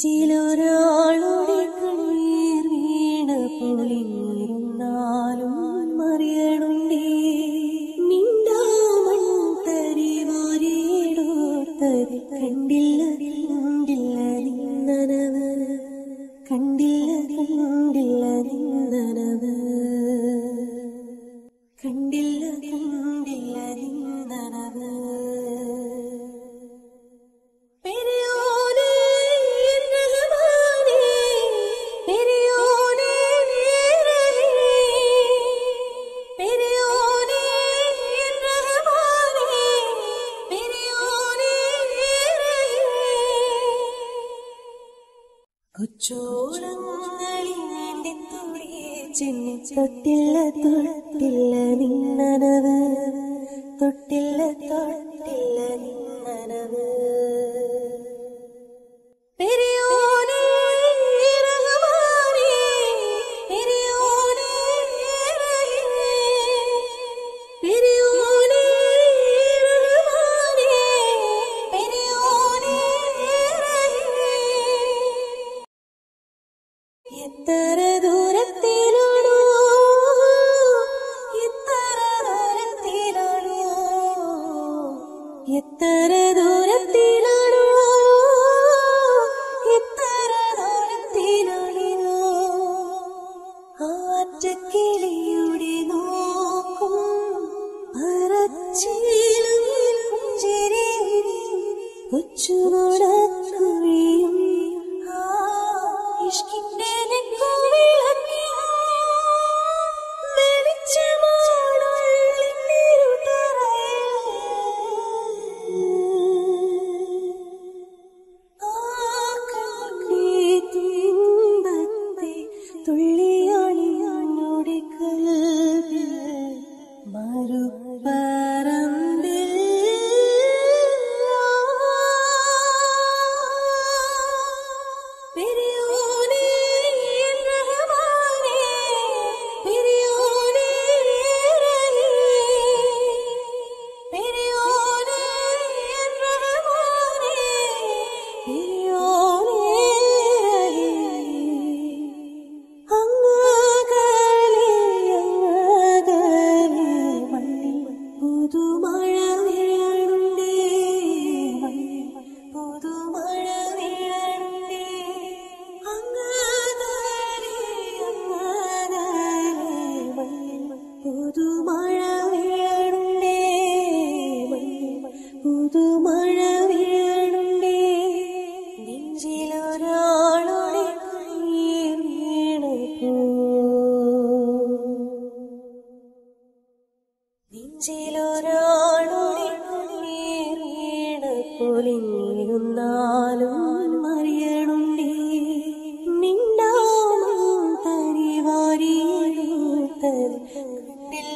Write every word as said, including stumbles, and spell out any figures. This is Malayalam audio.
നെഞ്ചിലൊരാളുടെ കണ്ണീർ വീണ പൊലിഞ്ഞിരുന്നാലും മറിയണുണ്ടേ മിണ്ടാമൺ തരിവാരിടോത്തത് കണ്ടില്ല കണ്ടില്ല നിന്നനവ് കണ്ടില്ല കണ്ടില്ല നിന്നനവ് കണ്ടില്ല കണ്ടില്ല നിന്നനവ് കൊച്ചോളങ്ങളിൽ വേണ്ടി തുടിയെ ചെന്നി തൊട്ടില്ല തൊട്ടില്ല നിന്നനവ് തൊട്ടില്ല തൊട്ടില്ല നിന്നനവ് എത്ര ദൂരത്തിലാണോ എത്ര ദൂരത്തിലാണോ എത്ര ദൂരത്തിലാണോ എത്ര ദൂരത്തിലാണോ ആറ്റക്കിളിയുടെ നോക്കും പറച്ചിലും പുഞ്ചിരിയും കൊച്ചുനടക്കുകയും ഇഷ്കിന്റെ തുള്ളിയാണിയാണോടെ കൽവിൽ മറുപറമ്പിൽ പെരിയോനേ റഹ്മാനേ പെരിയോനേ പെരിയോനേ റഹ്മാനേ പെരിയോനേ പുതുമഴ വീഴണുണ്ടേ പുതുമഴ വീഴണുണ്ടേ അങ്ങാകലെ അങ്ങാകലെ പുതുമഴ വീഴണുണ്ടേ പുതുമഴ വീഴണുണ്ടേ നെഞ്ചിലൊരാളുടെ കണ്ണീർ വീണപ്പോ നെഞ്ചിലൊരാളുടെ കണ്ണീർ വീണ പൊലിഞ്ഞിരുന്നാലും മറിയണുണ്ടേ മിണ്ടാമൺ തരിവാരിടോത്തത് കണ്ടില്ല